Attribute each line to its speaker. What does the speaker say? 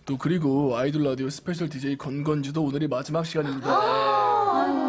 Speaker 1: 또 그리고 아이돌 라디오 스페셜 DJ 건건지도 오늘이 마지막 시간입니다.
Speaker 2: 아이고,